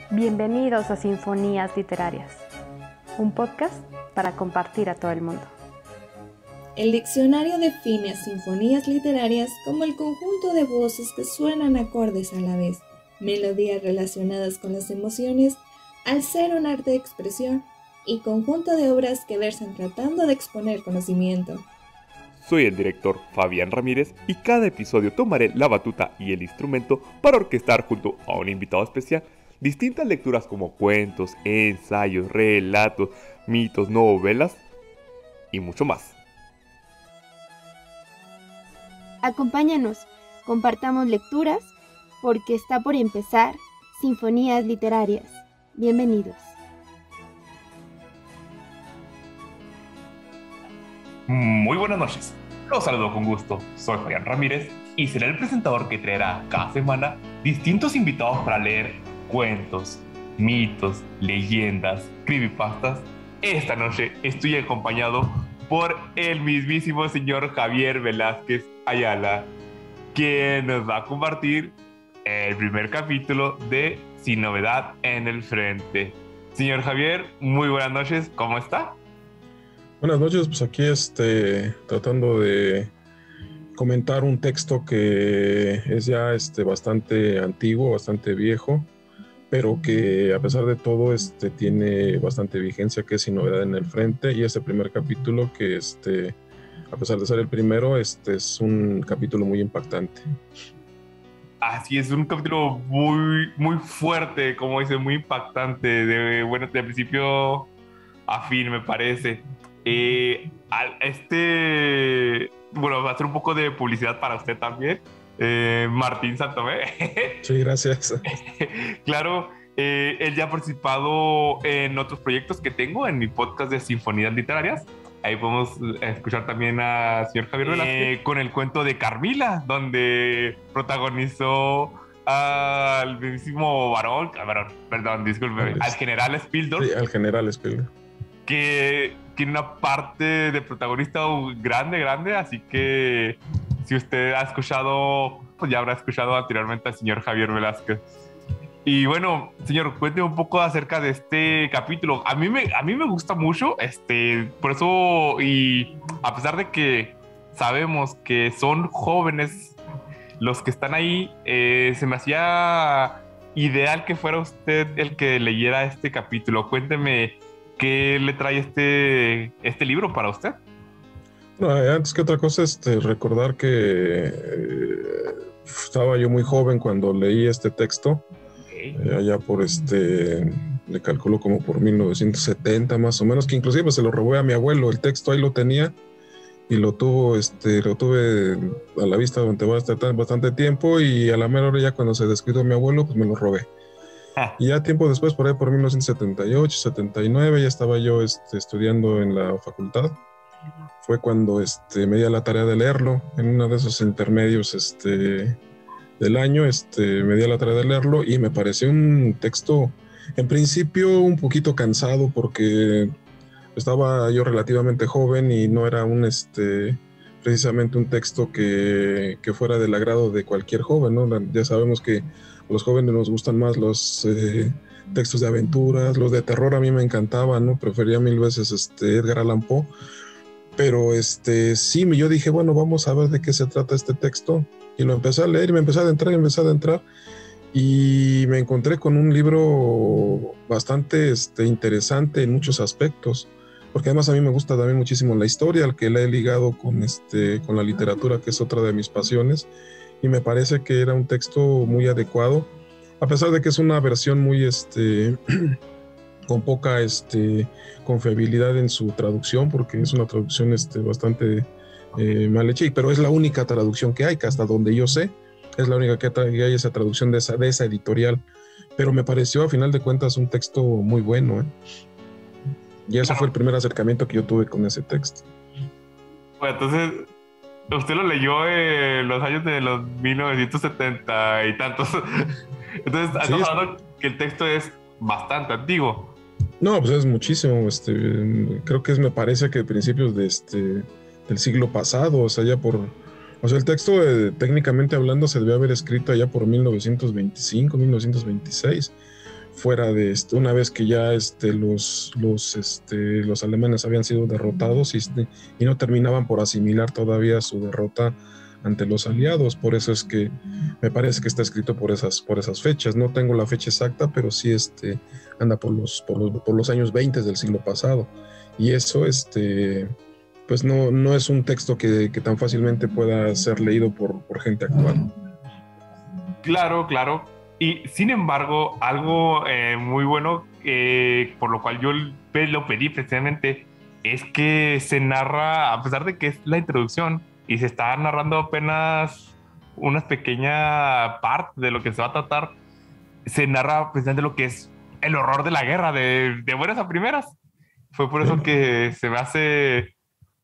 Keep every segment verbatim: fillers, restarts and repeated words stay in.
Bienvenidos a Sinfonías Literarias, un podcast para compartir a todo el mundo. El diccionario define a sinfonías literarias como el conjunto de voces que suenan acordes a la vez, melodías relacionadas con las emociones, al ser un arte de expresión y conjunto de obras que versan tratando de exponer conocimiento. Soy el director Fabián Ramírez y cada episodio tomaré la batuta y el instrumento para orquestar junto a un invitado especial distintas lecturas como cuentos, ensayos, relatos, mitos, novelas y mucho más. Acompáñanos, compartamos lecturas, porque está por empezar Sinfonías Literarias. Bienvenidos. Muy buenas noches, los saludo con gusto, soy Fabián Ramírez y seré el presentador que traerá cada semana distintos invitados para leer cuentos, mitos, leyendas, creepypastas. Esta noche estoy acompañado por el mismísimo señor Javier Velázquez Ayala, quien nos va a compartir el primer capítulo de Sin Novedad en el Frente. Señor Javier, muy buenas noches, ¿cómo está? Buenas noches, pues aquí este, tratando de comentar un texto que es ya este, bastante antiguo, bastante viejo, pero que a pesar de todo este, tiene bastante vigencia, que es Sin Novedad en el Frente, y este primer capítulo que este, a pesar de ser el primero, este es un capítulo muy impactante. Así es, un capítulo muy, muy fuerte, como dice, muy impactante, de, bueno, de principio a fin, me parece. Eh, este, bueno, va a ser un poco de publicidad para usted también, eh, Martín Santomé. Sí, gracias. Claro, eh, él ya ha participado en otros proyectos que tengo en mi podcast de Sinfonías Literarias. Ahí podemos escuchar también al señor Javier Velázquez eh, con el cuento de Carmila, donde protagonizó al mismísimo varón, varón perdón, disculpe, al general Spildorf. Sí, al general Spildorf. Que tiene una parte de protagonista grande, grande, así que si usted ha escuchado, pues ya habrá escuchado anteriormente al señor Javier Velázquez. Y bueno, señor, cuénteme un poco acerca de este capítulo. A mí me, a mí me gusta mucho, este, por eso, y a pesar de que sabemos que son jóvenes los que están ahí, eh, se me hacía ideal que fuera usted el que leyera este capítulo. Cuénteme, ¿qué le trae este, este libro para usted? Bueno, antes que otra cosa, este, recordar que eh, estaba yo muy joven cuando leí este texto. Eh, allá por este, le calculo como por mil novecientos setenta más o menos, que inclusive se lo robé a mi abuelo, el texto ahí lo tenía y lo tuvo, este, lo tuve a la vista durante bastante, bastante tiempo, y a la mera hora ya cuando se descuidó mi abuelo, pues me lo robé. Ah. Y ya tiempo después, por ahí por mil novecientos setenta y ocho, setenta y nueve, ya estaba yo este, estudiando en la facultad. Fue cuando este, me di a la tarea de leerlo, en uno de esos intermedios este, del año, este, me di a la tarea de leerlo y me pareció un texto, en principio un poquito cansado, porque estaba yo relativamente joven y no era un, este, precisamente un texto que, que fuera del agrado de cualquier joven, ¿no? Ya sabemos que a los jóvenes nos gustan más los eh, textos de aventuras, los de terror a mí me encantaban, ¿no? Prefería mil veces este, Edgar Allan Poe, pero este, sí, yo dije, bueno, vamos a ver de qué se trata este texto. Y lo empecé a leer y me empecé a adentrar y me empecé a adentrar y me encontré con un libro bastante este, interesante en muchos aspectos, porque además a mí me gusta también muchísimo la historia, al que la he ligado con, este, con la literatura, que es otra de mis pasiones, y me parece que era un texto muy adecuado, a pesar de que es una versión muy este, con poca este, confiabilidad en su traducción, porque es una traducción este, bastante Eh, mal hecha, pero es la única traducción que hay, que hasta donde yo sé, es la única que hay esa traducción de esa, de esa editorial, pero me pareció a final de cuentas un texto muy bueno, ¿eh? Y eso fue el primer acercamiento que yo tuve con ese texto. Bueno, entonces, usted lo leyó en los años de los mil novecientos setenta y tantos, entonces sí, estamos hablando que el texto es bastante antiguo. No, pues es muchísimo, este, creo que es, me parece que principios de este del siglo pasado, o sea, ya por, o sea, el texto eh, técnicamente hablando se debió haber escrito allá por mil novecientos veinticinco, mil novecientos veintiséis, fuera de este, una vez que ya este, los, los, este, los alemanes habían sido derrotados y, y no terminaban por asimilar todavía su derrota ante los aliados. Por eso es que me parece que está escrito por esas, por esas fechas. No tengo la fecha exacta, pero sí este, anda por los, por los, por los años veinte del siglo pasado. Y eso este, pues no, no es un texto que, que tan fácilmente pueda ser leído por, por gente actual. Claro, claro. Y sin embargo, algo eh, muy bueno, eh, por lo cual yo lo pedí precisamente, es que se narra, a pesar de que es la introducción, y se está narrando apenas una pequeña parte de lo que se va a tratar, se narra precisamente lo que es el horror de la guerra, de, de buenas a primeras. Fue por eso que se me hace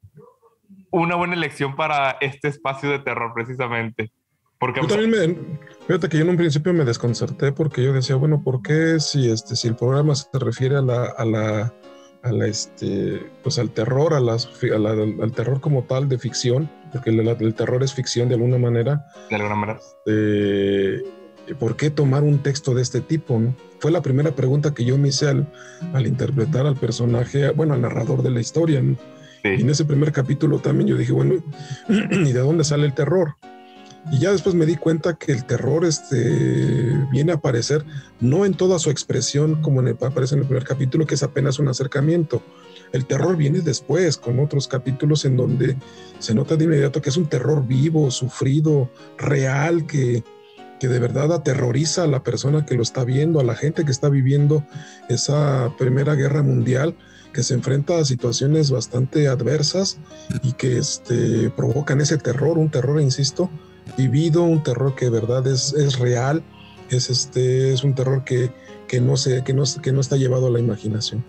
una buena elección para este espacio de terror, precisamente. Porque yo también me, fíjate que yo en un principio me desconcerté porque yo decía, bueno, ¿por qué si, este, si el programa se refiere a la, a la, a la este, pues al terror, a las, a la, al terror como tal de ficción, porque el, el terror es ficción de alguna manera? De alguna manera. Eh, ¿Por qué tomar un texto de este tipo, no? Fue la primera pregunta que yo me hice al, al interpretar al personaje, bueno, al narrador de la historia, ¿no? Sí. Y en ese primer capítulo también yo dije, bueno, ¿y de dónde sale el terror? Y ya después me di cuenta que el terror este, viene a aparecer no en toda su expresión como en el, aparece en el primer capítulo, que es apenas un acercamiento. El terror viene después, con otros capítulos en donde se nota de inmediato que es un terror vivo, sufrido, real, que, que de verdad aterroriza a la persona que lo está viendo, a la gente que está viviendo esa Primera Guerra Mundial, que se enfrenta a situaciones bastante adversas y que este, provocan ese terror, un terror, insisto, vivido, un terror que de verdad es, es real, es, este, es un terror que, que, no se, que, no, que no está llevado a la imaginación.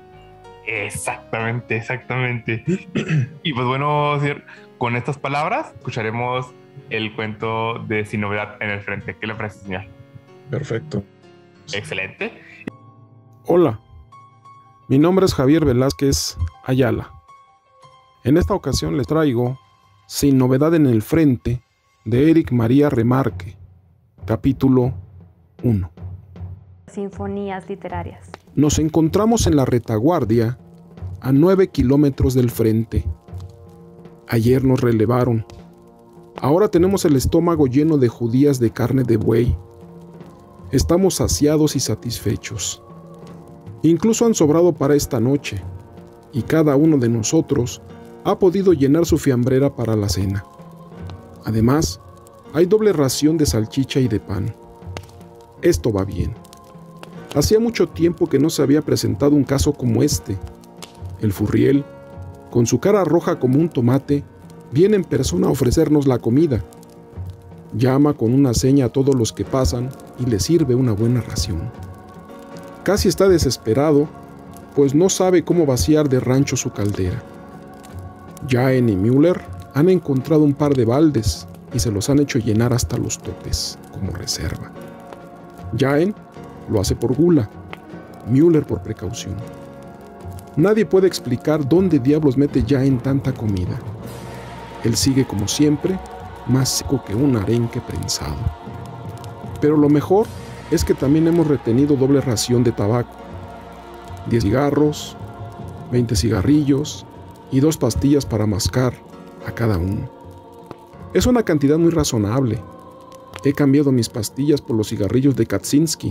Exactamente, exactamente. Y pues bueno, con estas palabras escucharemos el cuento de Sin Novedad en el Frente. ¿Qué le parece, señor? Perfecto. Excelente. Hola, mi nombre es Javier Velázquez Ayala. En esta ocasión les traigo Sin Novedad en el Frente de Éric María Remarque, capítulo uno. Sinfonías literarias. Nos encontramos en la retaguardia a nueve kilómetros del frente. Ayer nos relevaron. Ahora tenemos el estómago lleno de judías de carne de buey. Estamos saciados y satisfechos. Incluso han sobrado para esta noche, y cada uno de nosotros ha podido llenar su fiambrera para la cena. Además, hay doble ración de salchicha y de pan. Esto va bien. Hacía mucho tiempo que no se había presentado un caso como este. El furriel, con su cara roja como un tomate, viene en persona a ofrecernos la comida. Llama con una seña a todos los que pasan y les sirve una buena ración. Casi está desesperado, pues no sabe cómo vaciar de rancho su caldera. Jaen y Müller han encontrado un par de baldes y se los han hecho llenar hasta los topes, como reserva. Jaen lo hace por gula, Müller por precaución. Nadie puede explicar dónde diablos mete Jaen tanta comida. Él sigue como siempre, más seco que un arenque prensado. Pero lo mejor es que también hemos retenido doble ración de tabaco. diez cigarros, veinte cigarrillos y dos pastillas para mascar a cada uno. Es una cantidad muy razonable. He cambiado mis pastillas por los cigarrillos de Kaczynski,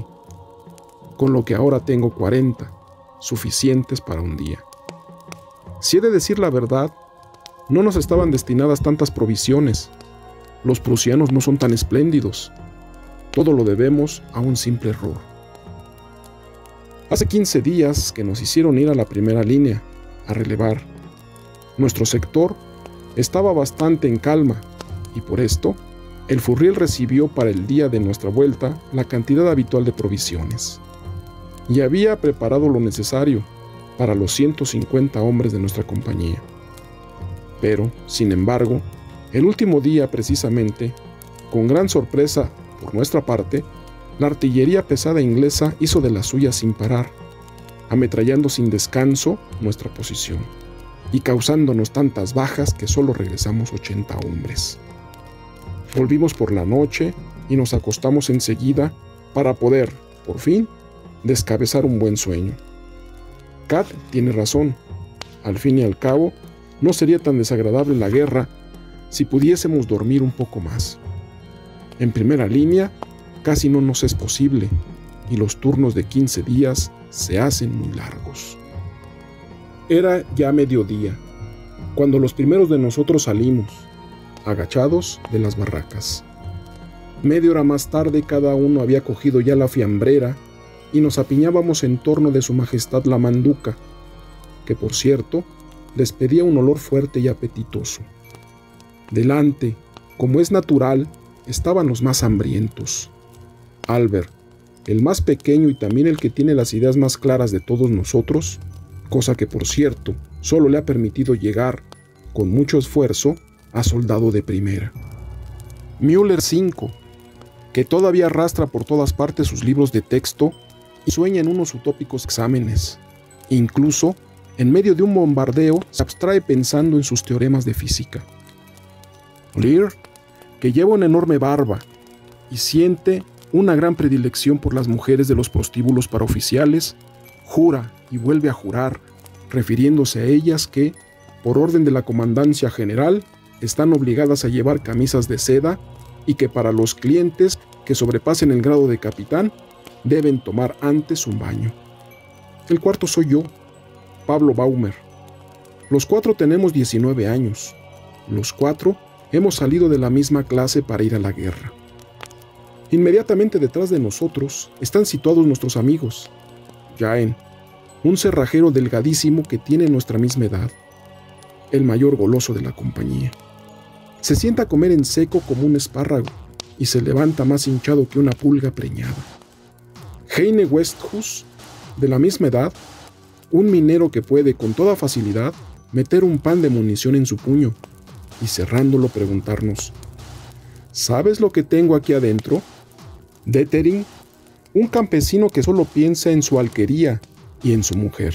con lo que ahora tengo cuarenta, suficientes para un día. Si he de decir la verdad, no nos estaban destinadas tantas provisiones. Los prusianos no son tan espléndidos. Todo lo debemos a un simple error. Hace quince días que nos hicieron ir a la primera línea, a relevar. Nuestro sector estaba bastante en calma, y por esto, el furriel recibió para el día de nuestra vuelta la cantidad habitual de provisiones. Y había preparado lo necesario para los ciento cincuenta hombres de nuestra compañía. Pero, sin embargo, el último día precisamente, con gran sorpresa por nuestra parte, la artillería pesada inglesa hizo de las suyas sin parar, ametrallando sin descanso nuestra posición y causándonos tantas bajas que solo regresamos ochenta hombres. Volvimos por la noche y nos acostamos enseguida para poder, por fin, descabezar un buen sueño. Kat tiene razón. Al fin y al cabo, no sería tan desagradable la guerra si pudiésemos dormir un poco más. En primera línea, casi no nos es posible, y los turnos de quince días se hacen muy largos. Era ya mediodía, cuando los primeros de nosotros salimos, agachados de las barracas. Media hora más tarde cada uno había cogido ya la fiambrera y nos apiñábamos en torno de su majestad la manduca, que por cierto despedía un olor fuerte y apetitoso. Delante, como es natural, estaban los más hambrientos. Albert, el más pequeño y también el que tiene las ideas más claras de todos nosotros, cosa que por cierto solo le ha permitido llegar, con mucho esfuerzo, a soldado de primera. Müller cinco, que todavía arrastra por todas partes sus libros de texto y sueña en unos utópicos exámenes. Incluso, en medio de un bombardeo, se abstrae pensando en sus teoremas de física. Lear, que lleva una enorme barba y siente una gran predilección por las mujeres de los prostíbulos para oficiales, jura y vuelve a jurar, refiriéndose a ellas que, por orden de la comandancia general, están obligadas a llevar camisas de seda y que para los clientes que sobrepasen el grado de capitán deben tomar antes un baño. El cuarto soy yo, Pablo Baumer. Los cuatro tenemos diecinueve años. Los cuatro hemos salido de la misma clase para ir a la guerra. Inmediatamente detrás de nosotros están situados nuestros amigos. Jaén, un cerrajero delgadísimo que tiene nuestra misma edad, el mayor goloso de la compañía. Se sienta a comer en seco como un espárrago y se levanta más hinchado que una pulga preñada. Heine Westhus, de la misma edad, un minero que puede con toda facilidad meter un pan de munición en su puño y cerrándolo preguntarnos: ¿sabes lo que tengo aquí adentro? Detering, un campesino que solo piensa en su alquería y en su mujer.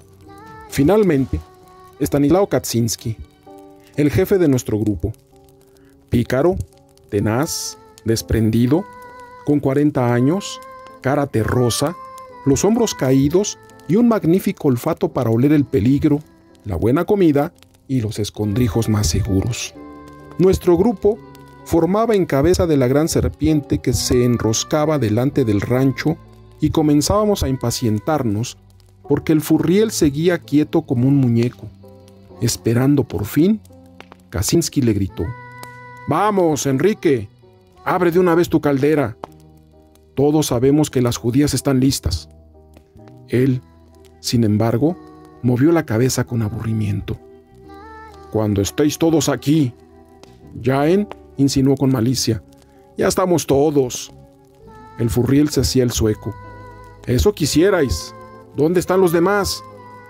Finalmente, Stanislao Kaczynski, el jefe de nuestro grupo. Pícaro, tenaz, desprendido, con cuarenta años, cara terrosa, los hombros caídos y un magnífico olfato para oler el peligro, la buena comida y los escondrijos más seguros. Nuestro grupo formaba en cabeza de la gran serpiente que se enroscaba delante del rancho y comenzábamos a impacientarnos porque el furriel seguía quieto como un muñeco. Esperando por fin, Kaczynski le gritó: «¡Vamos, Enrique! ¡Abre de una vez tu caldera! Todos sabemos que las judías están listas». Él, sin embargo, movió la cabeza con aburrimiento. «Cuando estéis todos aquí», Jaén insinuó con malicia. «Ya estamos todos». El furriel se hacía el sueco. «Eso quisierais. ¿Dónde están los demás?»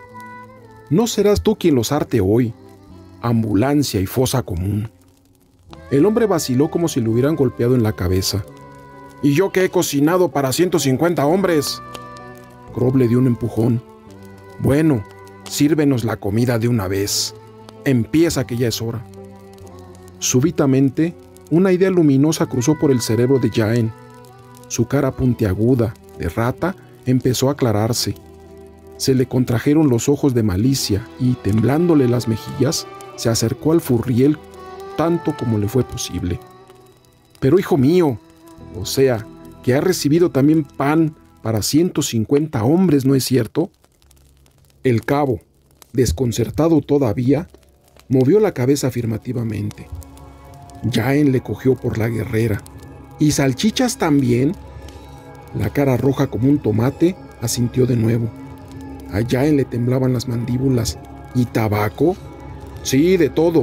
«No serás tú quien los arte hoy. Ambulancia y fosa común». El hombre vaciló como si le hubieran golpeado en la cabeza. «¿Y yo que he cocinado para ciento cincuenta hombres?» Grob le dio un empujón. «Bueno, sírvenos la comida de una vez. Empieza que ya es hora». Súbitamente, una idea luminosa cruzó por el cerebro de Jaén. Su cara puntiaguda, de rata, empezó a aclararse. Se le contrajeron los ojos de malicia y, temblándole las mejillas, se acercó al furriel tanto como le fue posible. «Pero hijo mío, o sea, que ha recibido también pan para ciento cincuenta hombres, ¿no es cierto?» El cabo, desconcertado todavía, movió la cabeza afirmativamente. Jaén le cogió por la guerrera. «¿Y salchichas también?» La cara roja como un tomate asintió de nuevo. A Jaén le temblaban las mandíbulas. «¿Y tabaco?» «Sí, de todo».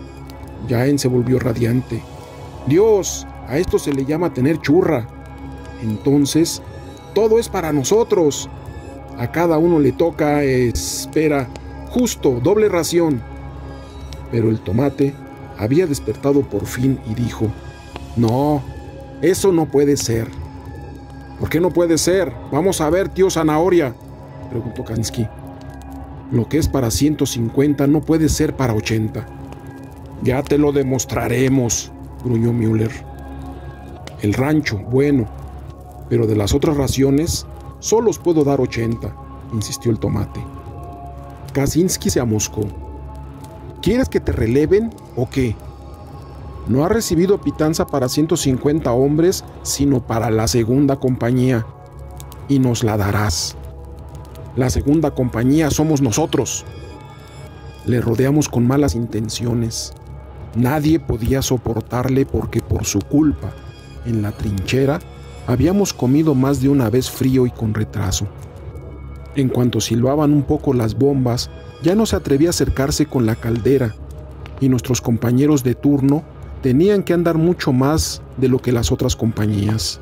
Jaén se volvió radiante. «Dios, a esto se le llama tener churra. Entonces, todo es para nosotros. A cada uno le toca, eh, espera, justo, doble ración». Pero el tomate había despertado por fin y dijo: «No, eso no puede ser». «¿Por qué no puede ser? Vamos a ver, tío Zanahoria», preguntó Kaczynski. «Lo que es para ciento cincuenta no puede ser para ochenta». «Ya te lo demostraremos», gruñó Müller. El rancho, bueno, pero de las otras raciones, Solo os puedo dar ochenta, insistió el tomate. Kaczynski se amoscó. ¿Quieres que te releven o qué? No has recibido pitanza para ciento cincuenta hombres, sino para la segunda compañía. Y nos la darás. La segunda compañía somos nosotros. Le rodeamos con malas intenciones. Nadie podía soportarle porque por su culpa, en la trinchera, habíamos comido más de una vez frío y con retraso. En cuanto silbaban un poco las bombas, ya no se atrevía a acercarse con la caldera, y nuestros compañeros de turno tenían que andar mucho más de lo que las otras compañías.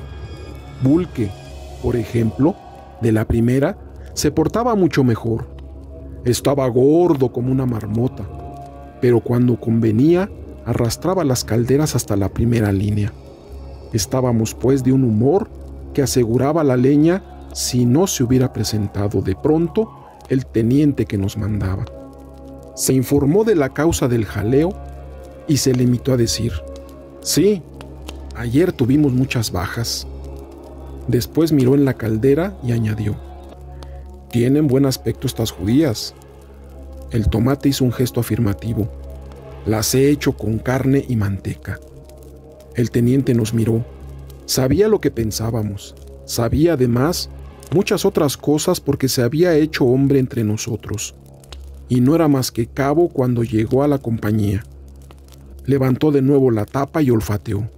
Bulke, por ejemplo, de la primera, se portaba mucho mejor. Estaba gordo como una marmota, pero cuando convenía, arrastraba las calderas hasta la primera línea. Estábamos pues de un humor que aseguraba la leña si no se hubiera presentado de pronto el teniente que nos mandaba. Se informó de la causa del jaleo y se limitó a decir: sí, ayer tuvimos muchas bajas. Después miró en la caldera y añadió: tienen buen aspecto estas judías. El tomate hizo un gesto afirmativo. Las he hecho con carne y manteca. El teniente nos miró. Sabía lo que pensábamos. Sabía además muchas otras cosas porque se había hecho hombre entre nosotros. Y no era más que cabo cuando llegó a la compañía. Levantó de nuevo la tapa y olfateó.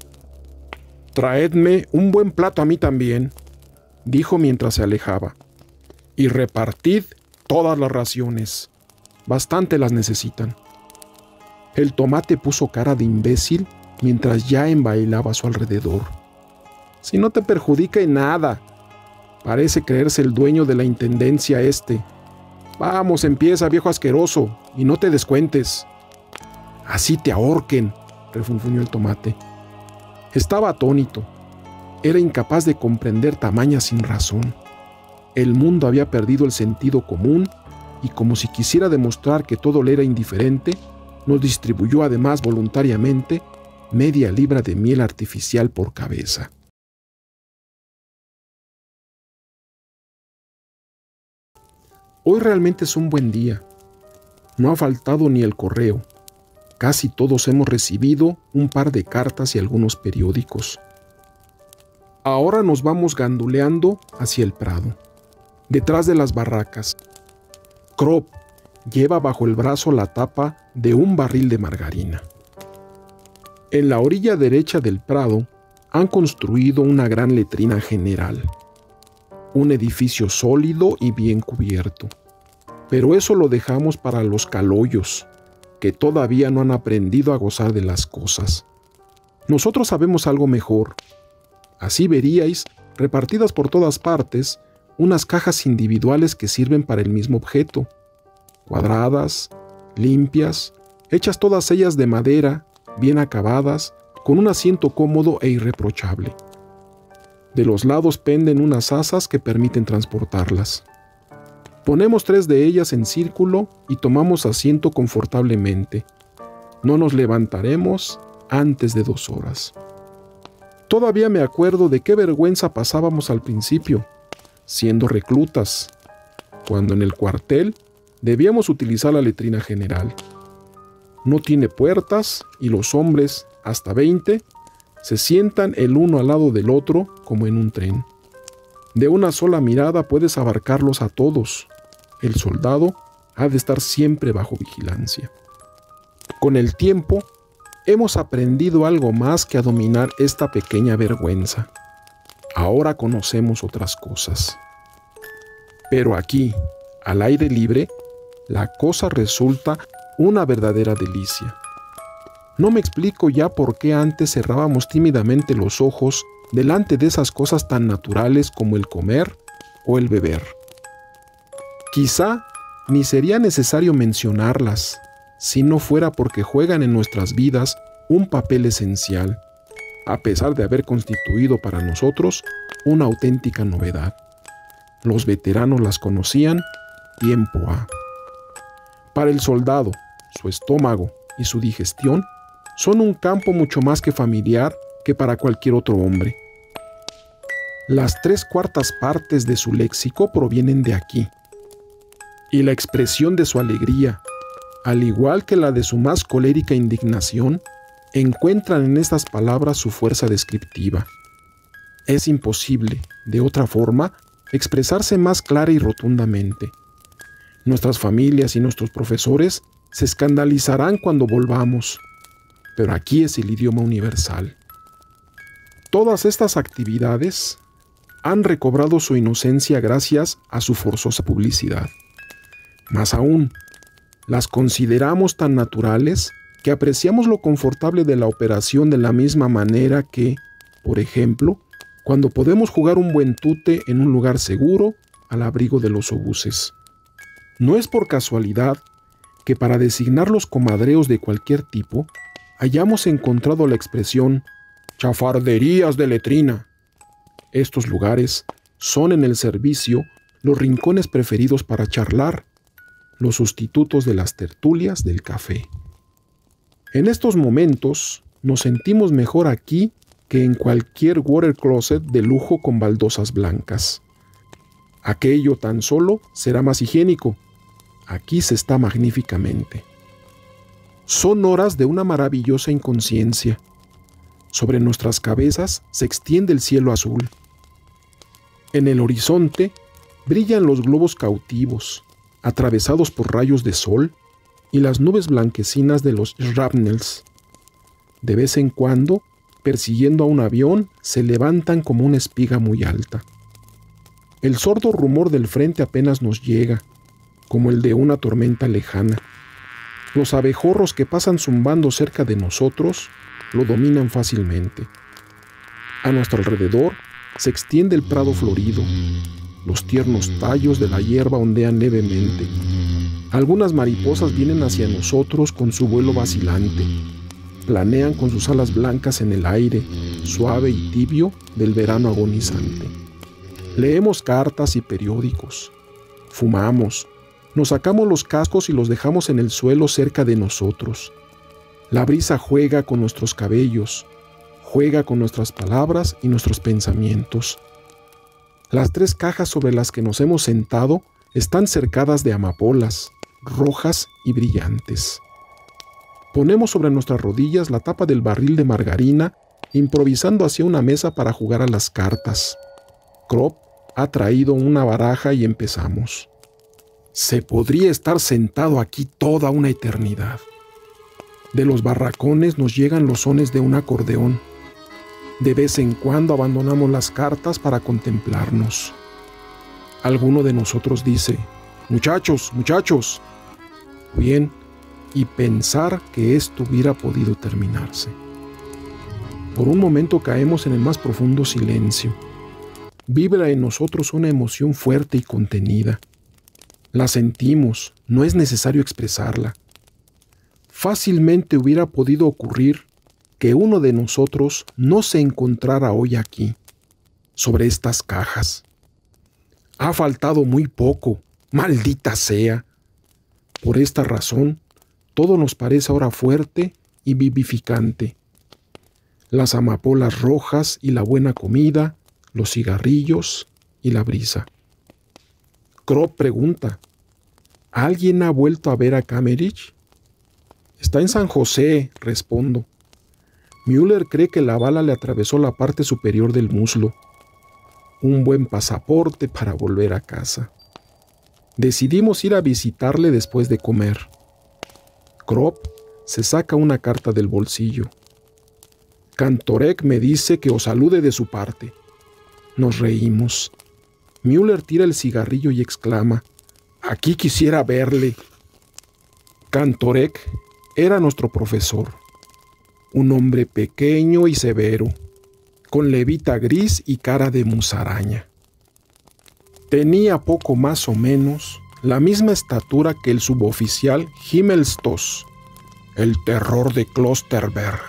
Traedme un buen plato a mí también, dijo mientras se alejaba. Y repartid todas las raciones. Bastante las necesitan. El tomate puso cara de imbécil mientras ya embailaba a su alrededor. Si no te perjudica en nada. Parece creerse el dueño de la intendencia este. Vamos, empieza, viejo asqueroso, y no te descuentes. Así te ahorquen, refunfuñó el tomate. Estaba atónito. Era incapaz de comprender tamaña sinrazón. El mundo había perdido el sentido común y, como si quisiera demostrar que todo le era indiferente, nos distribuyó además voluntariamente media libra de miel artificial por cabeza. Hoy realmente es un buen día. No ha faltado ni el correo. Casi todos hemos recibido un par de cartas y algunos periódicos. Ahora nos vamos ganduleando hacia el prado, detrás de las barracas. Krop lleva bajo el brazo la tapa de un barril de margarina. En la orilla derecha del prado han construido una gran letrina general. Un edificio sólido y bien cubierto. Pero eso lo dejamos para los caloyos, que todavía no han aprendido a gozar de las cosas. Nosotros sabemos algo mejor. Así veríais, repartidas por todas partes, unas cajas individuales que sirven para el mismo objeto. Cuadradas, limpias, hechas todas ellas de madera, bien acabadas, con un asiento cómodo e irreprochable. De los lados penden unas asas que permiten transportarlas. Ponemos tres de ellas en círculo y tomamos asiento confortablemente. No nos levantaremos antes de dos horas. Todavía me acuerdo de qué vergüenza pasábamos al principio, siendo reclutas, cuando en el cuartel debíamos utilizar la letrina general. No tiene puertas y los hombres, hasta veinte, se sientan el uno al lado del otro como en un tren. De una sola mirada puedes abarcarlos a todos. El soldado ha de estar siempre bajo vigilancia. Con el tiempo, hemos aprendido algo más que a dominar esta pequeña vergüenza. Ahora conocemos otras cosas. Pero aquí, al aire libre, la cosa resulta una verdadera delicia. No me explico ya por qué antes cerrábamos tímidamente los ojos delante de esas cosas tan naturales como el comer o el beber. Quizá ni sería necesario mencionarlas, si no fuera porque juegan en nuestras vidas un papel esencial, a pesar de haber constituido para nosotros una auténtica novedad. Los veteranos las conocían tiempo ha. Para el soldado, su estómago y su digestión son un campo mucho más que familiar que para cualquier otro hombre. Las tres cuartas partes de su léxico provienen de aquí. Y la expresión de su alegría, al igual que la de su más colérica indignación, encuentran en estas palabras su fuerza descriptiva. Es imposible, de otra forma, expresarse más clara y rotundamente. Nuestras familias y nuestros profesores se escandalizarán cuando volvamos, pero aquí es el idioma universal. Todas estas actividades han recobrado su inocencia gracias a su forzosa publicidad. Más aún, las consideramos tan naturales que apreciamos lo confortable de la operación de la misma manera que, por ejemplo, cuando podemos jugar un buen tute en un lugar seguro al abrigo de los obuses. No es por casualidad que para designar los comadreos de cualquier tipo hayamos encontrado la expresión chafarderías de letrina. Estos lugares son en el servicio los rincones preferidos para charlar, los sustitutos de las tertulias del café. En estos momentos nos sentimos mejor aquí que en cualquier water closet de lujo con baldosas blancas. Aquello tan solo será más higiénico. Aquí se está magníficamente. Son horas de una maravillosa inconsciencia. Sobre nuestras cabezas se extiende el cielo azul. En el horizonte brillan los globos cautivos, atravesados por rayos de sol, y las nubes blanquecinas de los shrapnels. De vez en cuando, persiguiendo a un avión, se levantan como una espiga muy alta. El sordo rumor del frente apenas nos llega, como el de una tormenta lejana. Los abejorros que pasan zumbando cerca de nosotros lo dominan fácilmente. A nuestro alrededor se extiende el prado florido. Los tiernos tallos de la hierba ondean levemente. Algunas mariposas vienen hacia nosotros con su vuelo vacilante. Planean con sus alas blancas en el aire, suave y tibio del verano agonizante. Leemos cartas y periódicos. Fumamos. Nos sacamos los cascos y los dejamos en el suelo cerca de nosotros. La brisa juega con nuestros cabellos, juega con nuestras palabras y nuestros pensamientos. Las tres cajas sobre las que nos hemos sentado están cercadas de amapolas, rojas y brillantes. Ponemos sobre nuestras rodillas la tapa del barril de margarina, improvisando hacia una mesa para jugar a las cartas. Crop ha traído una baraja y empezamos. Se podría estar sentado aquí toda una eternidad. De los barracones nos llegan los sones de un acordeón. De vez en cuando abandonamos las cartas para contemplarnos. Alguno de nosotros dice, «Muchachos, muchachos». Bien, y pensar que esto hubiera podido terminarse. Por un momento caemos en el más profundo silencio. Vibra en nosotros una emoción fuerte y contenida. La sentimos, no es necesario expresarla. Fácilmente hubiera podido ocurrir que uno de nosotros no se encontrara hoy aquí, sobre estas cajas. Ha faltado muy poco, maldita sea. Por esta razón, todo nos parece ahora fuerte y vivificante. Las amapolas rojas y la buena comida, los cigarrillos y la brisa. Crop pregunta, ¿alguien ha vuelto a ver a Camerich? Está en San José, respondo. Müller cree que la bala le atravesó la parte superior del muslo. Un buen pasaporte para volver a casa. Decidimos ir a visitarle después de comer. Crop se saca una carta del bolsillo. Kantorek me dice que os salude de su parte. Nos reímos. Müller tira el cigarrillo y exclama, «Aquí quisiera verle». Kantorek era nuestro profesor. Un hombre pequeño y severo, con levita gris y cara de musaraña. Tenía poco más o menos la misma estatura que el suboficial Himmelstos, el terror de Klosterberg.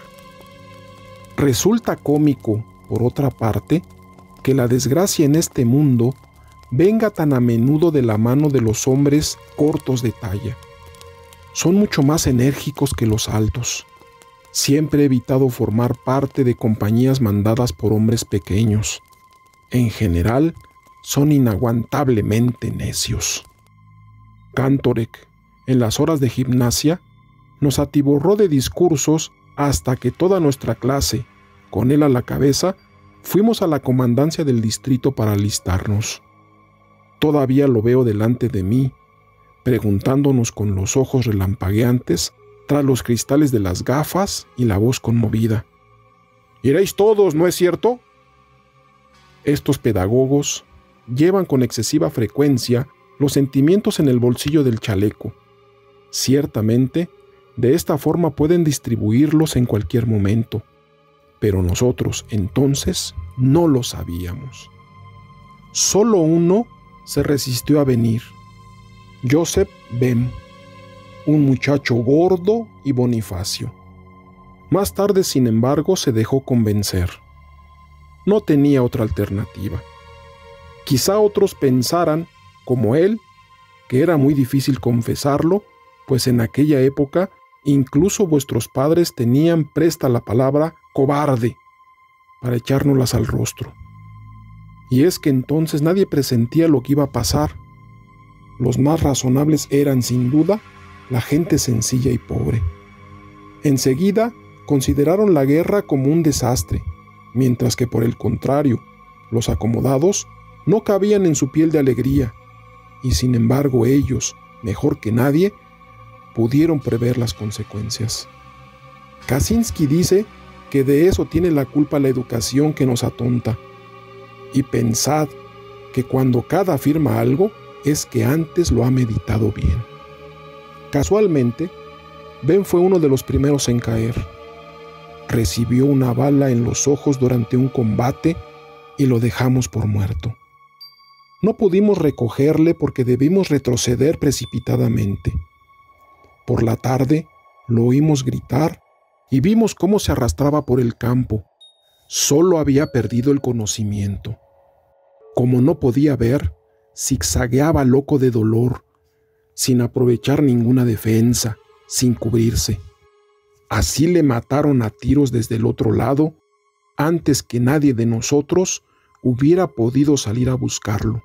Resulta cómico, por otra parte, que la desgracia en este mundo venga tan a menudo de la mano de los hombres cortos de talla. Son mucho más enérgicos que los altos. Siempre he evitado formar parte de compañías mandadas por hombres pequeños. en general, son inaguantablemente necios. Kantorek, en las horas de gimnasia, nos atiborró de discursos hasta que toda nuestra clase, con él a la cabeza, fuimos a la comandancia del distrito para alistarnos. Todavía lo veo delante de mí, preguntándonos con los ojos relampagueantes tras los cristales de las gafas y la voz conmovida. «Iréis todos, ¿no es cierto?» Estos pedagogos llevan con excesiva frecuencia los sentimientos en el bolsillo del chaleco. Ciertamente, de esta forma pueden distribuirlos en cualquier momento, pero nosotros entonces no lo sabíamos. Solo uno se resistió a venir: Joseph Bem, un muchacho gordo y Bonifacio. Más tarde, sin embargo, se dejó convencer. No tenía otra alternativa. Quizá otros pensaran, como él, que era muy difícil confesarlo, pues en aquella época incluso vuestros padres tenían presta la palabra cobarde para echárnoslas al rostro. Y es que entonces nadie presentía lo que iba a pasar. Los más razonables eran, sin duda, la gente sencilla y pobre. Enseguida consideraron la guerra como un desastre, mientras que por el contrario, los acomodados no cabían en su piel de alegría, y sin embargo ellos, mejor que nadie, pudieron prever las consecuencias. Kaczynski dice que de eso tiene la culpa la educación que nos atonta. Y pensad que cuando cada afirma algo es que antes lo ha meditado bien. Casualmente, Ben fue uno de los primeros en caer. Recibió una bala en los ojos durante un combate y lo dejamos por muerto. No pudimos recogerle porque debimos retroceder precipitadamente. Por la tarde lo oímos gritar y vimos cómo se arrastraba por el campo. Solo había perdido el conocimiento. Como no podía ver, zigzagueaba loco de dolor, sin aprovechar ninguna defensa, sin cubrirse. Así le mataron a tiros desde el otro lado, antes que nadie de nosotros hubiera podido salir a buscarlo.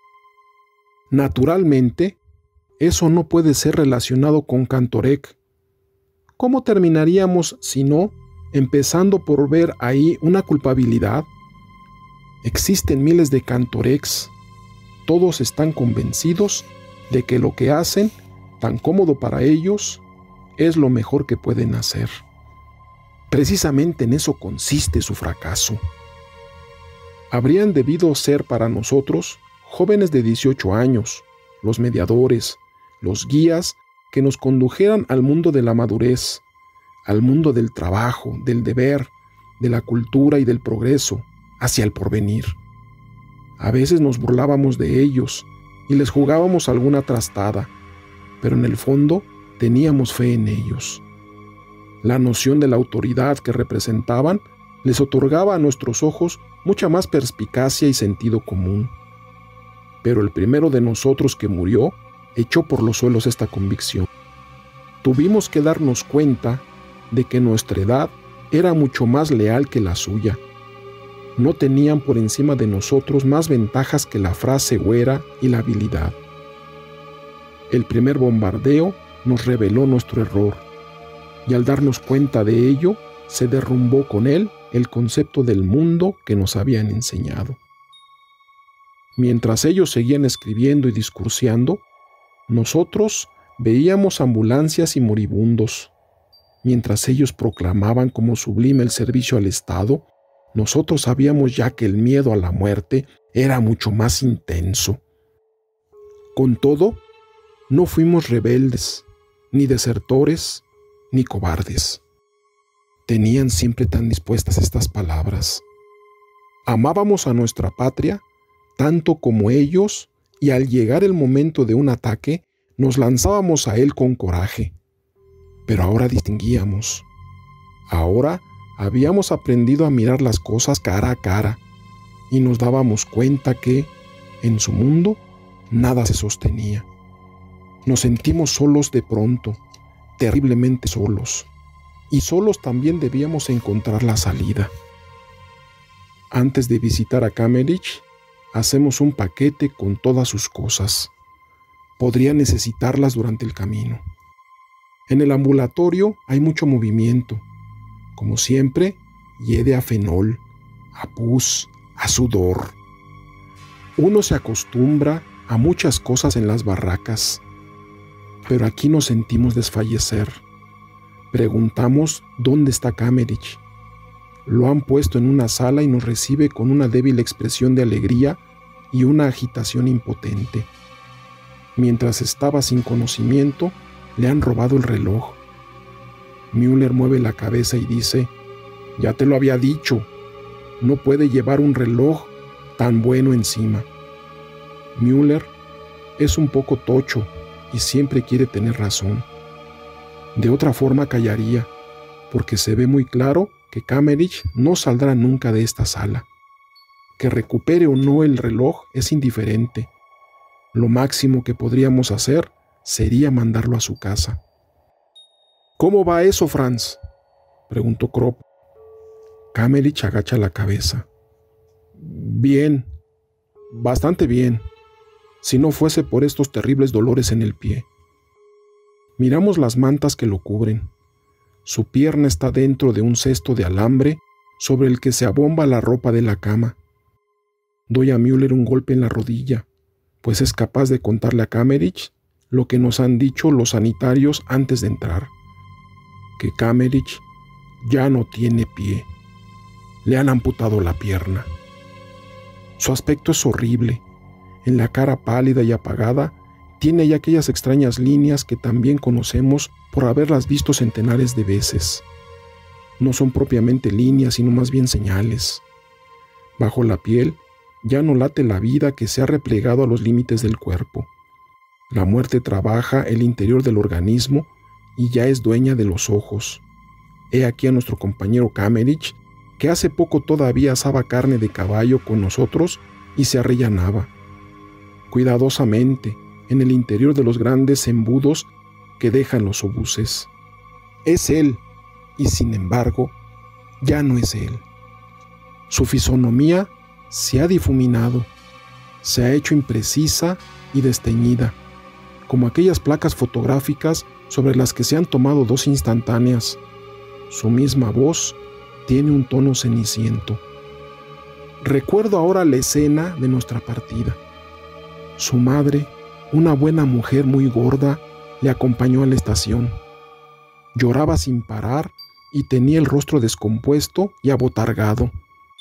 Naturalmente, eso no puede ser relacionado con Kantorek. ¿Cómo terminaríamos si no, empezando por ver ahí una culpabilidad? Existen miles de Kantoreks. Todos están convencidos de que lo que hacen, tan cómodo para ellos, es lo mejor que pueden hacer. Precisamente en eso consiste su fracaso. Habrían debido ser para nosotros jóvenes de dieciocho años, los mediadores, los guías que nos condujeran al mundo de la madurez, al mundo del trabajo, del deber, de la cultura y del progreso, hacia el porvenir. A veces nos burlábamos de ellos y les jugábamos alguna trastada, pero en el fondo teníamos fe en ellos. La noción de la autoridad que representaban les otorgaba a nuestros ojos mucha más perspicacia y sentido común. Pero el primero de nosotros que murió echó por los suelos esta convicción. Tuvimos que darnos cuenta de que nuestra edad era mucho más leal que la suya. No tenían por encima de nosotros más ventajas que la frase güera y la habilidad. El primer bombardeo nos reveló nuestro error, y al darnos cuenta de ello, se derrumbó con él el concepto del mundo que nos habían enseñado. Mientras ellos seguían escribiendo y discursiando, nosotros veíamos ambulancias y moribundos. Mientras ellos proclamaban como sublime el servicio al Estado, nosotros sabíamos ya que el miedo a la muerte era mucho más intenso. Con todo, no fuimos rebeldes, ni desertores, ni cobardes. Tenían siempre tan dispuestas estas palabras. Amábamos a nuestra patria tanto como ellos, y al llegar el momento de un ataque, nos lanzábamos a él con coraje. Pero ahora distinguíamos. Ahora habíamos aprendido a mirar las cosas cara a cara, y nos dábamos cuenta que, en su mundo, nada se sostenía. Nos sentimos solos de pronto, terriblemente solos, y solos también debíamos encontrar la salida. Antes de visitar a Kamerich, hacemos un paquete con todas sus cosas. Podría necesitarlas durante el camino. En el ambulatorio hay mucho movimiento. Como siempre, hiede a fenol, a pus, a sudor. Uno se acostumbra a muchas cosas en las barracas, pero aquí nos sentimos desfallecer. Preguntamos dónde está Kamerich. Lo han puesto en una sala y nos recibe con una débil expresión de alegría y una agitación impotente. Mientras estaba sin conocimiento, le han robado el reloj. Müller mueve la cabeza y dice: «Ya te lo había dicho, no puede llevar un reloj tan bueno encima». Müller es un poco tocho y siempre quiere tener razón. De otra forma callaría, porque se ve muy claro que Kamerich no saldrá nunca de esta sala. Que recupere o no el reloj es indiferente. Lo máximo que podríamos hacer sería mandarlo a su casa. «¿Cómo va eso, Franz?», preguntó Kropp. Kamerich agacha la cabeza. «Bien, bastante bien, si no fuese por estos terribles dolores en el pie». Miramos las mantas que lo cubren. Su pierna está dentro de un cesto de alambre sobre el que se abomba la ropa de la cama. Doy a Müller un golpe en la rodilla, pues es capaz de contarle a Kamerich lo que nos han dicho los sanitarios antes de entrar, que Kamerich ya no tiene pie. Le han amputado la pierna. Su aspecto es horrible. En la cara pálida y apagada tiene ya aquellas extrañas líneas que también conocemos por haberlas visto centenares de veces. No son propiamente líneas, sino más bien señales. Bajo la piel ya no late la vida que se ha replegado a los límites del cuerpo. La muerte trabaja el interior del organismo y ya es dueña de los ojos. He aquí a nuestro compañero Kamerich, que hace poco todavía asaba carne de caballo con nosotros y se arrellanaba. Cuidadosamente, en el interior de los grandes embudos que dejan los obuses. Es él, y sin embargo, ya no es él. Su fisonomía se ha difuminado, se ha hecho imprecisa y desteñida, como aquellas placas fotográficas sobre las que se han tomado dos instantáneas. Su misma voz tiene un tono ceniciento. Recuerdo ahora la escena de nuestra partida. Su madre, una buena mujer muy gorda, le acompañó a la estación. Lloraba sin parar y tenía el rostro descompuesto y abotargado.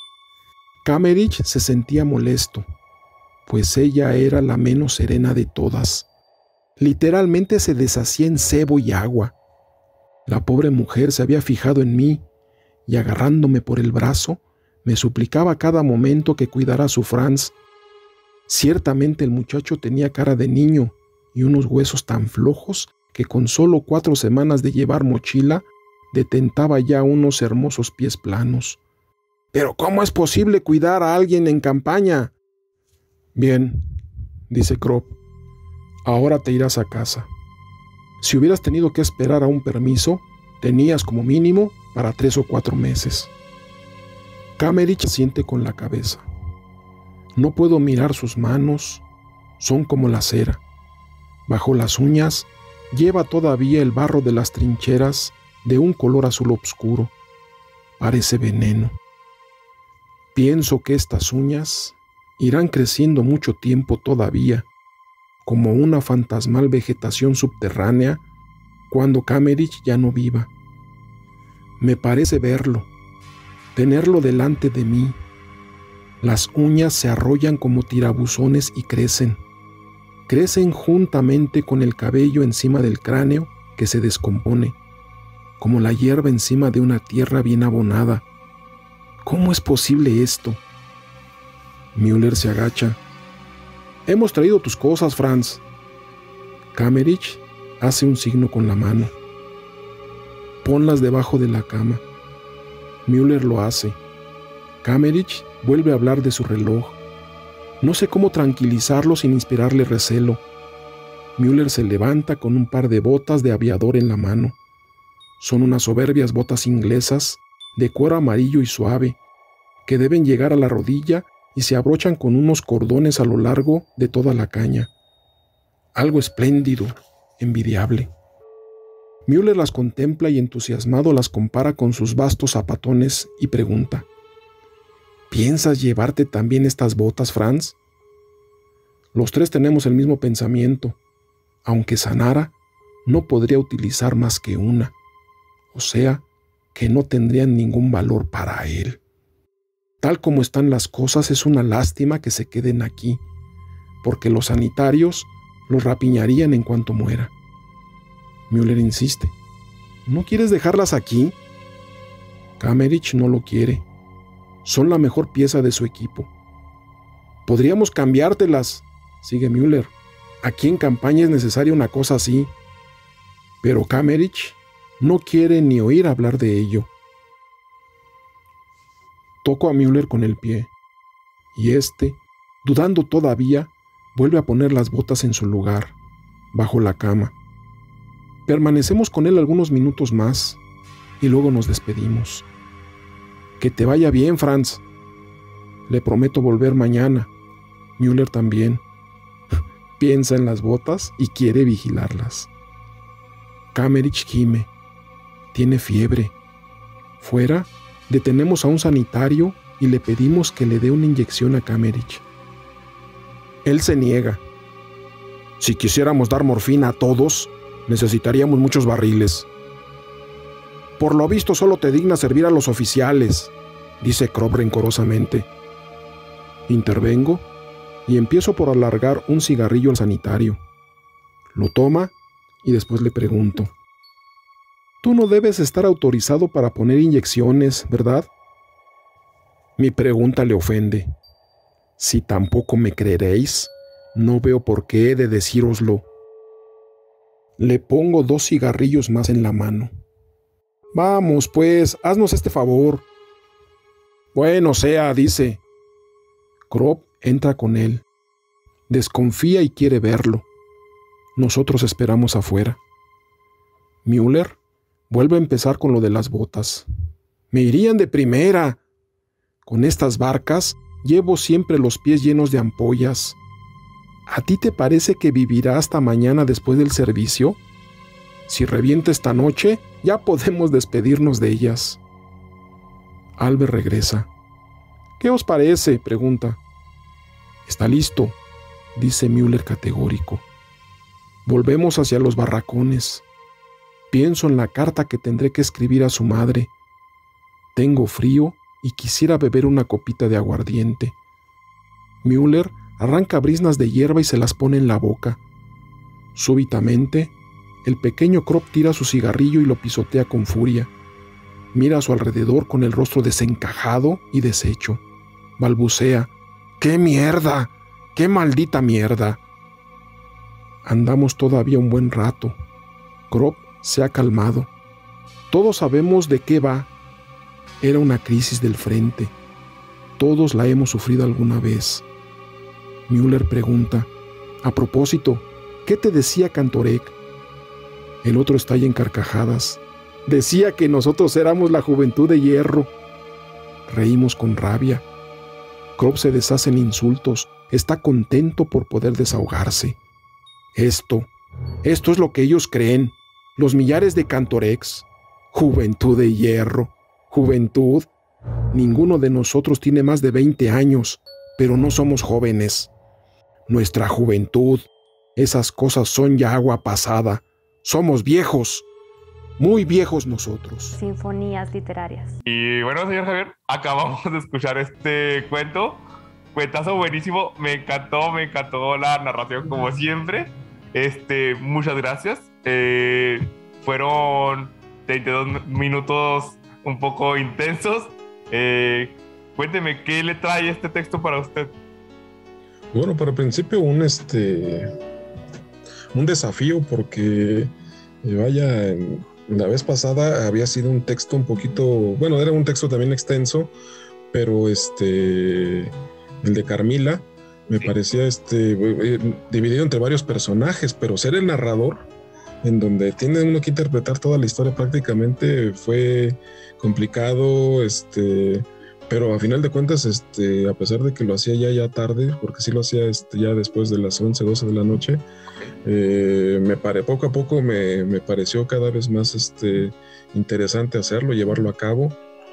Kamerich se sentía molesto, pues ella era la menos serena de todas. Literalmente se deshacía en sebo y agua. La pobre mujer se había fijado en mí y, agarrándome por el brazo, me suplicaba a cada momento que cuidara a su Franz. Ciertamente el muchacho tenía cara de niño y unos huesos tan flojos que con solo cuatro semanas de llevar mochila detentaba ya unos hermosos pies planos. «¿Pero cómo es posible cuidar a alguien en campaña?» «Bien», dice Kropp, «ahora te irás a casa. Si hubieras tenido que esperar a un permiso, tenías como mínimo para tres o cuatro meses». Kamerich siente con la cabeza. No puedo mirar sus manos, son como la cera. Bajo las uñas lleva todavía el barro de las trincheras de un color azul oscuro. Parece veneno. Pienso que estas uñas irán creciendo mucho tiempo todavía, como una fantasmal vegetación subterránea, cuando Kamerich ya no viva. Me parece verlo, tenerlo delante de mí. Las uñas se arrollan como tirabuzones y crecen. Crecen juntamente con el cabello encima del cráneo que se descompone, como la hierba encima de una tierra bien abonada. ¿Cómo es posible esto? Müller se agacha. «Hemos traído tus cosas, Franz». Kamerich hace un signo con la mano. «Ponlas debajo de la cama». Müller lo hace. Kamerich vuelve a hablar de su reloj. No sé cómo tranquilizarlo sin inspirarle recelo. Müller se levanta con un par de botas de aviador en la mano. Son unas soberbias botas inglesas de cuero amarillo y suave, que deben llegar a la rodilla y se abrochan con unos cordones a lo largo de toda la caña. Algo espléndido, envidiable. Müller las contempla y entusiasmado las compara con sus vastos zapatones y pregunta: ¿piensas llevarte también estas botas, Franz? Los tres tenemos el mismo pensamiento. Aunque sanara, no podría utilizar más que una, o sea, que no tendrían ningún valor para él. Tal como están las cosas, es una lástima que se queden aquí, porque los sanitarios los rapiñarían en cuanto muera. Müller insiste: ¿no quieres dejarlas aquí? Kammerich no lo quiere. Son la mejor pieza de su equipo. Podríamos cambiártelas, sigue Müller. Aquí en campaña es necesaria una cosa así. Pero Kammerich no quiere ni oír hablar de ello. Toco a Müller con el pie, y éste, dudando todavía, vuelve a poner las botas en su lugar, bajo la cama. Permanecemos con él algunos minutos más, y luego nos despedimos. Que te vaya bien, Franz. Le prometo volver mañana. Müller también. Piensa en las botas y quiere vigilarlas. Kammerich gime. Tiene fiebre. Fuera, detenemos a un sanitario y le pedimos que le dé una inyección a Kammerich. Él se niega. Si quisiéramos dar morfina a todos, necesitaríamos muchos barriles. Por lo visto solo te dignas servir a los oficiales, dice Krupp rencorosamente. Intervengo y empiezo por alargar un cigarrillo al sanitario. Lo toma y después le pregunto: tú no debes estar autorizado para poner inyecciones, ¿verdad? Mi pregunta le ofende. Si tampoco me creeréis, no veo por qué he de decíroslo. Le pongo dos cigarrillos más en la mano. Vamos, pues, haznos este favor. Bueno sea, dice. Krupp entra con él. Desconfía y quiere verlo. Nosotros esperamos afuera. Müller vuelve a empezar con lo de las botas. Me irían de primera. Con estas barcas llevo siempre los pies llenos de ampollas. ¿A ti te parece que vivirá hasta mañana después del servicio? Si revienta esta noche, ya podemos despedirnos de ellas. Albert regresa. ¿Qué os parece?, pregunta. Está listo, dice Müller categórico. Volvemos hacia los barracones. Pienso en la carta que tendré que escribir a su madre. Tengo frío y quisiera beber una copita de aguardiente. Müller arranca briznas de hierba y se las pone en la boca. Súbitamente, el pequeño Krupp tira su cigarrillo y lo pisotea con furia. Mira a su alrededor con el rostro desencajado y deshecho. Balbucea: ¡qué mierda! ¡Qué maldita mierda! Andamos todavía un buen rato. Krupp se ha calmado. Todos sabemos de qué va. Era una crisis del frente. Todos la hemos sufrido alguna vez. Müller pregunta: a propósito, ¿qué te decía Cantorek? El otro estalla en carcajadas. Decía que nosotros éramos la juventud de hierro. Reímos con rabia. Krupp se deshace en insultos. Está contento por poder desahogarse. Esto, esto es lo que ellos creen, los millares de Cantorex. Juventud de hierro. Juventud. Ninguno de nosotros tiene más de veinte años, pero no somos jóvenes. Nuestra juventud, esas cosas son ya agua pasada. Somos viejos, muy viejos nosotros. Sinfonías literarias. Y bueno, señor Javier, acabamos de escuchar este cuento. Cuentazo buenísimo, me encantó, me encantó la narración como siempre. Este, muchas gracias. Eh, fueron treinta y dos minutos un poco intensos. Eh, cuénteme, ¿qué le trae este texto para usted? Bueno, para el principio un este un desafío, porque eh, vaya, en, la vez pasada había sido un texto un poquito, bueno, era un texto también extenso, pero este el de Carmila me sí. parecía este eh, dividido entre varios personajes, pero ser el narrador, en donde tiene uno que interpretar toda la historia prácticamente, fue complicado, este pero a final de cuentas, este, a pesar de que lo hacía ya, ya tarde, porque sí lo hacía este, ya después de las once, doce de la noche, eh, me pare, poco a poco me, me pareció cada vez más este, interesante hacerlo, llevarlo a cabo.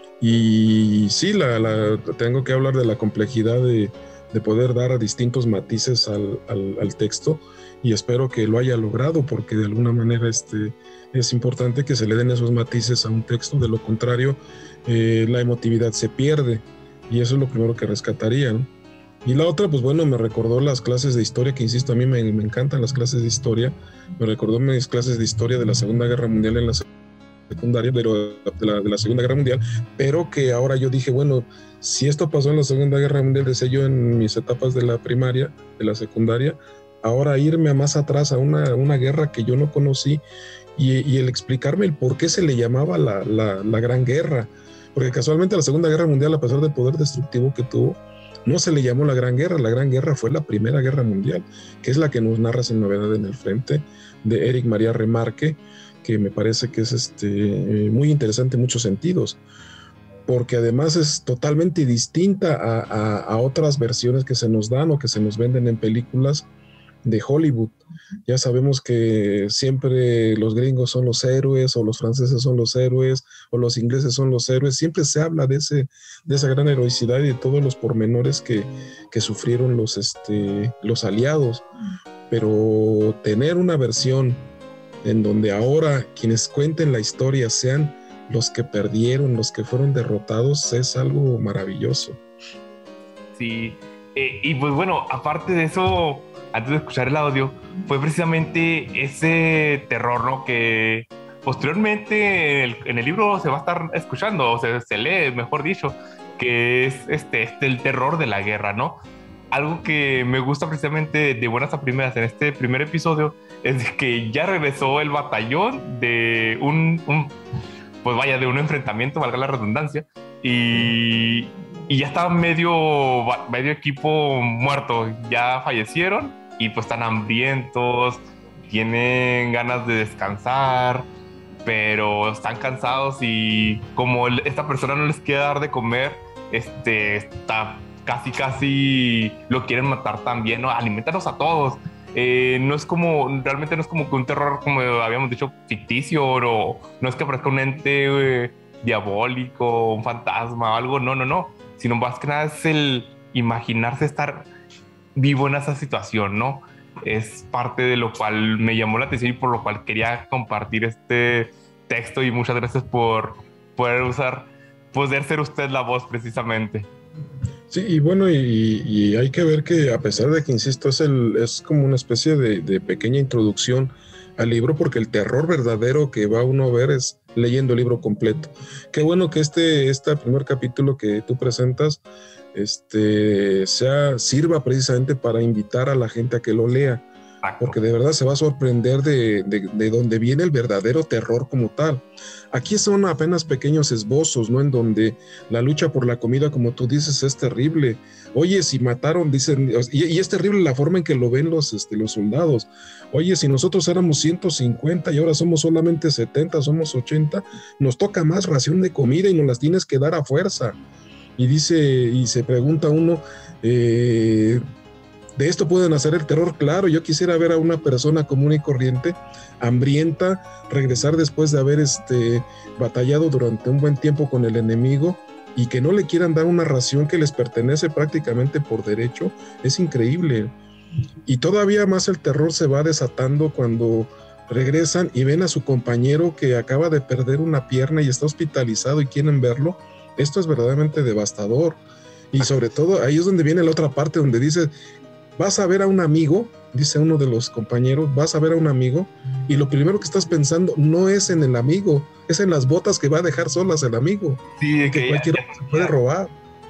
Y sí, la, la, tengo que hablar de la complejidad de, de poder dar a distintos matices al, al, al texto, y espero que lo haya logrado, porque de alguna manera este, es importante que se le den esos matices a un texto. De lo contrario, eh, la emotividad se pierde, y eso es lo primero que rescataría, ¿no? Y la otra, pues bueno, me recordó las clases de historia, que insisto, a mí me, me encantan las clases de historia. Me recordó mis clases de historia de la Segunda Guerra Mundial en la secundaria, pero de la, de la Segunda Guerra Mundial, pero que ahora yo dije, bueno, si esto pasó en la Segunda Guerra Mundial, decía yo en mis etapas de la primaria, de la secundaria, ahora irme a más atrás a una, una guerra que yo no conocí, y, y el explicarme el por qué se le llamaba la, la, la Gran Guerra, porque casualmente la Segunda Guerra Mundial, a pesar del poder destructivo que tuvo, no se le llamó la Gran Guerra. La Gran Guerra fue la Primera Guerra Mundial, que es la que nos narra Sin Novedad en el Frente, de Éric María Remarque, que me parece que es este, muy interesante en muchos sentidos, porque además es totalmente distinta a, a, a otras versiones que se nos dan o que se nos venden en películas de Hollywood. Ya sabemos que siempre los gringos son los héroes, o los franceses son los héroes, o los ingleses son los héroes. Siempre se habla de, ese, de esa gran heroicidad y de todos los pormenores que, que sufrieron los, este, los aliados, pero tener una versión en donde ahora quienes cuenten la historia sean los que perdieron, los que fueron derrotados, es algo maravilloso. Sí, eh, y pues bueno, aparte de eso, antes de escuchar el audio, fue precisamente ese terror, ¿no? Que posteriormente en el, en el libro se va a estar escuchando, o sea, se lee, mejor dicho, que es este, este, el terror de la guerra, ¿no? Algo que me gusta precisamente de buenas a primeras en este primer episodio es que ya regresó el batallón de un, un pues vaya, de un enfrentamiento, valga la redundancia, y, y ya está medio, medio equipo muerto, ya fallecieron y pues están hambrientos, tienen ganas de descansar, pero están cansados, y como el, esta persona no les quiere dar de comer, este, está casi casi lo quieren matar también, ¿no? Aliméntanos a todos. Eh, no es como, realmente no es como que un terror, como habíamos dicho, ficticio, o no es que aparezca un ente eh, diabólico, un fantasma o algo, no, no, no, sino más que nada es el imaginarse estar vivo en esa situación, ¿no? Es parte de lo cual me llamó la atención y por lo cual quería compartir este texto, y muchas gracias por poder usar, poder ser usted la voz precisamente. Sí, y bueno, y, y hay que ver que a pesar de que, insisto, es, el, es como una especie de, de pequeña introducción al libro, porque el terror verdadero que va uno a ver es leyendo el libro completo. Qué bueno que este, este primer capítulo que tú presentas este, sea, sirva precisamente para invitar a la gente a que lo lea, porque de verdad se va a sorprender de, de, de dónde viene el verdadero terror como tal. Aquí son apenas pequeños esbozos, ¿no? En donde la lucha por la comida, como tú dices, es terrible. Oye, si mataron, dicen, y, y es terrible la forma en que lo ven los, este, los soldados. Oye, si nosotros éramos ciento cincuenta y ahora somos solamente setenta, somos ochenta, nos toca más ración de comida y nos las tienes que dar a fuerza. Y dice, y se pregunta uno, eh, ¿de esto pueden hacer el terror? Claro, yo quisiera ver a una persona común y corriente, hambrienta, regresar después de haber este, batallado durante un buen tiempo con el enemigo, y que no le quieran dar una ración que les pertenece prácticamente por derecho. Es increíble. Y todavía más el terror se va desatando cuando regresan y ven a su compañero que acaba de perder una pierna y está hospitalizado y quieren verlo. Esto es verdaderamente devastador. Y sobre todo ahí es donde viene la otra parte, donde dice, vas a ver a un amigo, dice uno de los compañeros, vas a ver a un amigo, y lo primero que estás pensando no es en el amigo, es en las botas que va a dejar solas el amigo. Sí, que, que cualquiera ya, ya, se puede robar.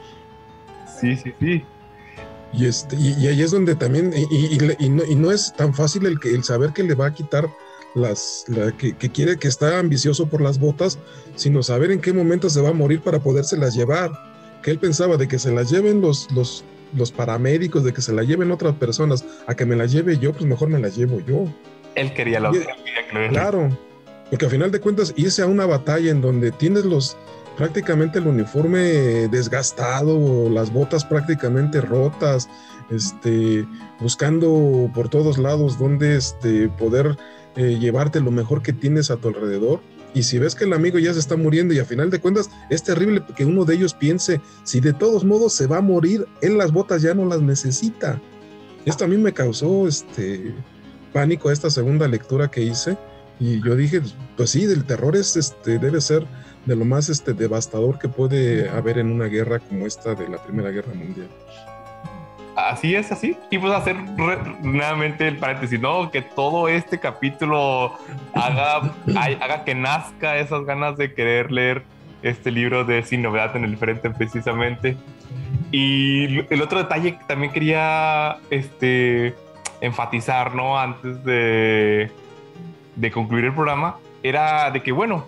Sí, sí, sí. Y, este, y, y ahí es donde también, y, y, y, no, y no es tan fácil el, que, el saber que le va a quitar las, la, que, que quiere, que está ambicioso por las botas, sino saber en qué momento se va a morir para podérselas llevar. Que él pensaba de que se las lleven los, los, los paramédicos, de que se la lleven otras personas, a que me la lleve yo, pues mejor me la llevo yo. Él quería lo que Claro, porque al final de cuentas irse a una batalla en donde tienes los, prácticamente el uniforme desgastado, las botas prácticamente rotas, este, buscando por todos lados donde este, poder eh, llevarte lo mejor que tienes a tu alrededor. Y si ves que el amigo ya se está muriendo y a final de cuentas es terrible que uno de ellos piense, si de todos modos se va a morir, él las botas ya no las necesita. Esto a mí me causó este, pánico esta segunda lectura que hice, y yo dije, pues sí, el terror es, este, debe ser de lo más este, devastador que puede haber en una guerra como esta de la Primera Guerra Mundial. Así es, así. Y pues hacer re, nuevamente el paréntesis, ¿no? Que todo este capítulo haga, haga que nazca esas ganas de querer leer este libro de Sin Novedad en el Frente, precisamente. Y el otro detalle que también quería este, enfatizar, ¿no? Antes de, de concluir el programa, era de que, bueno,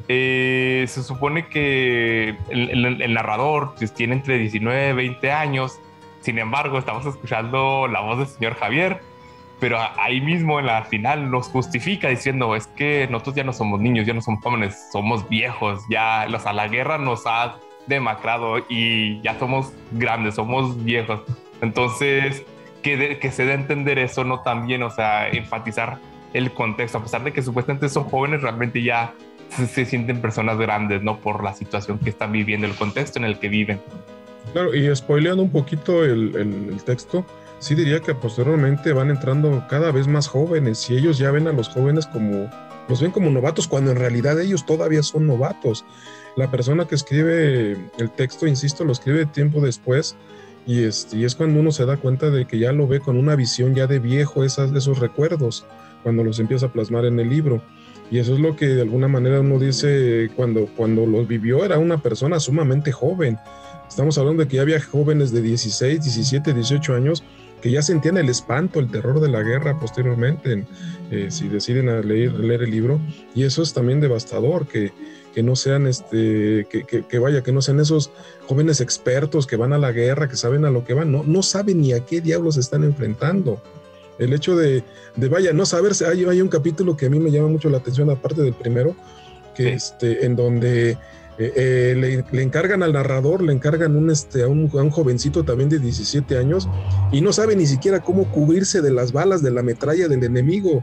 eh, se supone que el, el, el narrador pues, tiene entre diecinueve y veinte años. Sin embargo, estamos escuchando la voz del señor Javier, pero ahí mismo en la final nos justifica diciendo, es que nosotros ya no somos niños, ya no somos jóvenes, somos viejos, ya o sea, la guerra nos ha demacrado y ya somos grandes, somos viejos. Entonces, que, de, que se dé a entender eso, no también, o sea, enfatizar el contexto, a pesar de que supuestamente son jóvenes, realmente ya se, se sienten personas grandes, ¿no? Por la situación que están viviendo, el contexto en el que viven. Claro, y spoileando un poquito el, el, el texto, sí diría que posteriormente van entrando cada vez más jóvenes y ellos ya ven a los jóvenes como, los ven como novatos, cuando en realidad ellos todavía son novatos. La persona que escribe el texto, insisto, lo escribe tiempo después y es, y es cuando uno se da cuenta de que ya lo ve con una visión ya de viejo, esas, esos recuerdos, cuando los empieza a plasmar en el libro. Y eso es lo que de alguna manera uno dice, cuando, cuando los vivió era una persona sumamente joven. Estamos hablando de que ya había jóvenes de dieciséis, diecisiete, dieciocho años que ya sentían el espanto, el terror de la guerra posteriormente, eh, si deciden a leer, leer el libro. Y eso es también devastador, que, que no sean, este, que, que, que vaya, que no sean esos jóvenes expertos que van a la guerra, que saben a lo que van, no, no saben ni a qué diablos se están enfrentando. El hecho de, de vaya, no saberse, hay, hay un capítulo que a mí me llama mucho la atención, aparte del primero, que sí. este, en donde... Eh, eh, le, le encargan al narrador, le encargan un, este, a, un, a un jovencito también de diecisiete años y no sabe ni siquiera cómo cubrirse de las balas de la metralla del enemigo,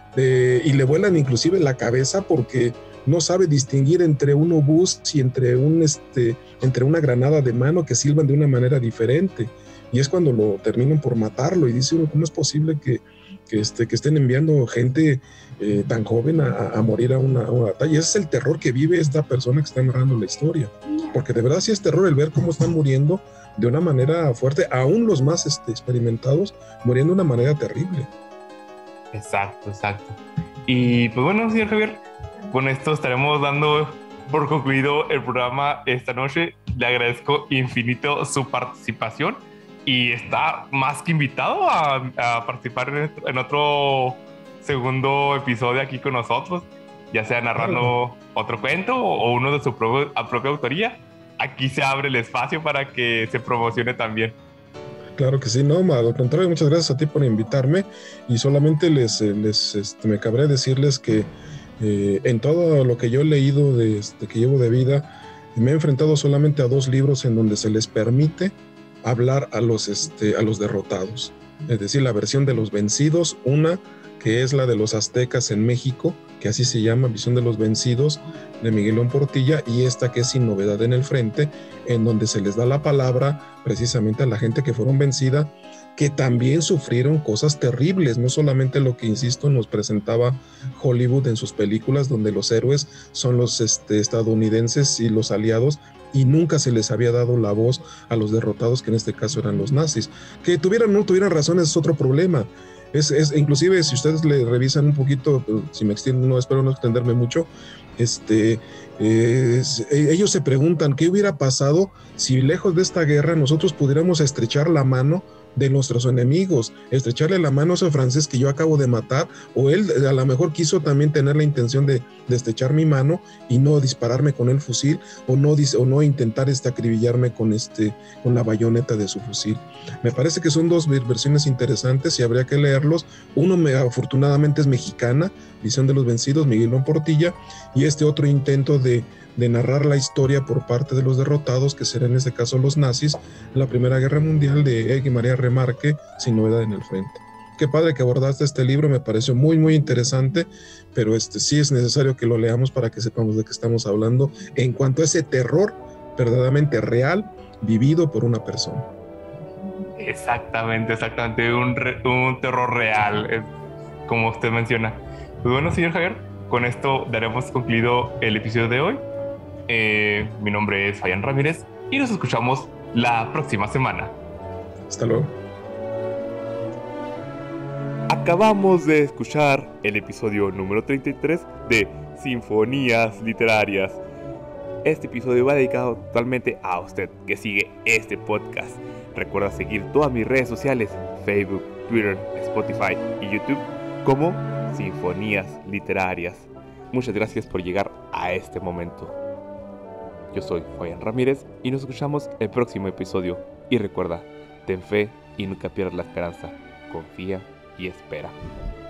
eh, y le vuelan inclusive la cabeza porque no sabe distinguir entre un obús y entre, un, este, entre una granada de mano que silban de una manera diferente, y es cuando lo terminan por matarlo y dice uno, ¿cómo es posible que, que, este, que estén enviando gente Eh, tan joven a, a morir a una, a una batalla? Y ese es el terror que vive esta persona que está narrando la historia, porque de verdad sí es terror el ver cómo están muriendo de una manera fuerte, aún los más este, experimentados muriendo de una manera terrible. Exacto, exacto. Y pues bueno, señor Javier, con esto estaremos dando por concluido el programa esta noche. Le agradezco infinito su participación y está más que invitado a, a participar en, en otro segundo episodio aquí con nosotros, ya sea narrando claro. otro cuento o uno de su propio, a propia autoría. Aquí se abre el espacio para que se promocione también. Claro que sí, no, al contrario, muchas gracias a ti por invitarme, y solamente les, les este, me cabré decirles que eh, en todo lo que yo he leído de, este, que llevo de vida, me he enfrentado solamente a dos libros en donde se les permite hablar a los, este, a los derrotados, es decir, la versión de los vencidos, una que es la de los aztecas en México, que así se llama, Visión de los Vencidos, de Miguel León Portilla, y esta que es Sin Novedad en el Frente, en donde se les da la palabra precisamente a la gente que fueron vencida, que también sufrieron cosas terribles, no solamente lo que, insisto, nos presentaba Hollywood en sus películas, donde los héroes son los este, estadounidenses y los aliados, y nunca se les había dado la voz a los derrotados, que en este caso eran los nazis. Que tuvieran o no tuvieran razones es otro problema. Es, es, inclusive si ustedes le revisan un poquito, si me extiendo, no espero no extenderme mucho, este, eh, ellos se preguntan qué hubiera pasado si lejos de esta guerra nosotros pudiéramos estrechar la mano de nuestros enemigos, estrecharle la mano a ese francés que yo acabo de matar, o él a lo mejor quiso también tener la intención de, de estrechar mi mano y no dispararme con el fusil, o no, o no intentar este, acribillarme con, este, con la bayoneta de su fusil. Me parece que son dos versiones interesantes y habría que leerlos. Uno me, afortunadamente es mexicana, Visión de los Vencidos, Miguel León Portilla, y este otro intento de de narrar la historia por parte de los derrotados, que serán en este caso los nazis, la Primera Guerra Mundial, de Egui María Remarque, Sin Novedad en el Frente. Qué padre que abordaste este libro, me pareció muy muy interesante, pero este, sí es necesario que lo leamos para que sepamos de qué estamos hablando en cuanto a ese terror verdaderamente real, vivido por una persona. Exactamente, exactamente, un, re, un terror real, es como usted menciona. Pues bueno, señor Javier, con esto daremos concluido el episodio de hoy. Eh, mi nombre es Fabián Ramírez y nos escuchamos la próxima semana. Hasta luego. Acabamos de escuchar el episodio número treinta y tres de Sinfonías Literarias. Este episodio va dedicado totalmente a usted que sigue este podcast. Recuerda seguir todas mis redes sociales, Facebook, Twitter, Spotify y YouTube como Sinfonías Literarias. Muchas gracias por llegar a este momento. Yo soy Fabián Ramírez y nos escuchamos el próximo episodio. Y recuerda, ten fe y nunca pierdas la esperanza. Confía y espera.